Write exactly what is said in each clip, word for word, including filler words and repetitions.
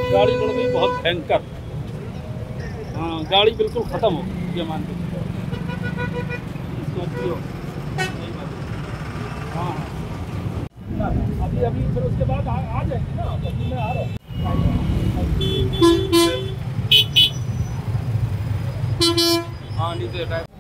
गाड़ी बढ़ गई बहुत भयंकर। हाँ, गाड़ी बिल्कुल ख़त्म हो गई, ये मान के स्कॉर्पियो। हाँ हाँ, अभी अभी फिर उसके बाद आ, आ जाएंगे ना, अभी मैं आ रहा हूँ। हाँ, नीचे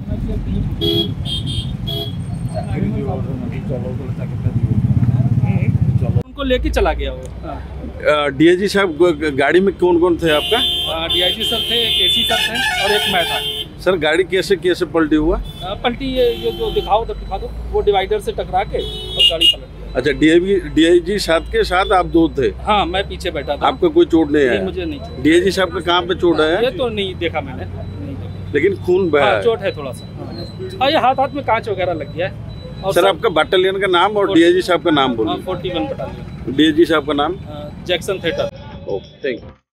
उनको लेके चला गया वो। डीआईजी साहब गाड़ी में कौन कौन थे आपका? डीआईजी सर थे, एक एसी सर थे और एक मैं था। सर गाड़ी कैसे कैसे पलटी हुआ? आ, पलटी ये ये जो दिखाओ तो दिखा दो, वो डिवाइडर से टकरा के और गाड़ी पलट गई। अच्छा, डीआईजी डीआईजी साथ के साथ आप दो थे? हाँ, मैं पीछे बैठा था। आपको कोई चोट नहीं नहीं, आया? मुझे नहीं। डीआईजी साहब का कहाँ पे चोट आया? ये तो नहीं देखा मैंने, नहीं देखा। लेकिन खून बहा है। चोट है थोड़ा सा। हाँ, ये हाथ हाथ में कांच वगैरह लग गया है। और सर आपका बटालियन का नाम और डीआईजी साहब का नाम बोलिए। Forty one battalion. डीआईजी साहब का नाम? Jackson theatre. Okay, thank you.